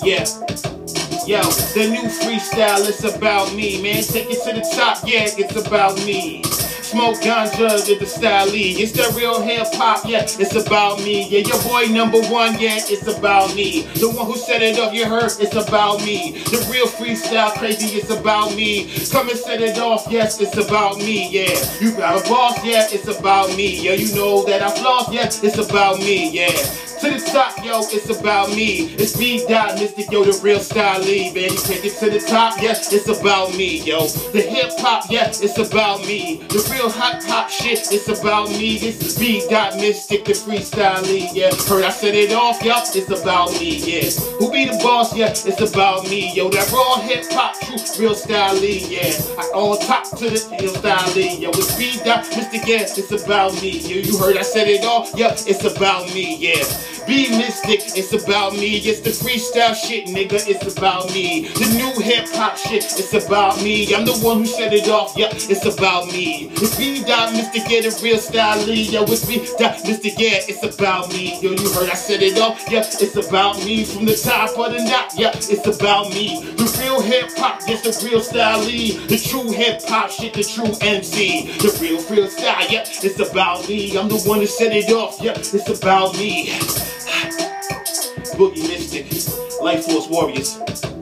Yeah. Yo, the new freestyle, it's about me, man. Take it to the top, yeah, it's about me. Smoke ganja with the style. It's the real hip hop, yeah, it's about me. Yeah, your boy #1, yeah, it's about me. The one who set it up, you heard, it's about me. The real freestyle crazy, it's about me. Come and set it off, yes, it's about me, yeah. You got a boss, yeah, it's about me. Yeah, you know that I floss, yeah, it's about me, yeah. To the top, yo, it's about me. It's me, Dot Mystic, yo, the real style, man. You take it to the top, yeah, it's about me, yo. The hip hop, yeah, it's about me. The real hot shit, it's about me. This is me, Dot Mystic, the freestyle, yeah. Heard I set it off, yo, it's about me, yeah. Who be the boss, yeah, it's about me, yo. That raw hip hop, true, real style, yeah. I on top to the real style, yo. It's me, Dot Mystic, yeah, it's about me, yo. You heard I set it off, yeah, it's about me, yeah. Be Mystic, it's about me. It's the freestyle shit, nigga, it's about me. The new hip hop shit, it's about me. I'm the one who set it off, yeah, it's about me. It's me, Dot Mystic, yeah, the real style, yo. It's me, Dot Mystic, yeah, it's about me. Yo, you heard I set it off, yeah, it's about me. From the top of the knot, yeah, it's about me. The real hip hop, yes, the real style, the true hip hop shit, the true MC. The real style, yeah, it's about me. I'm the one who set it off, yeah, it's about me. Boogie Mystic, Life Force Warriors.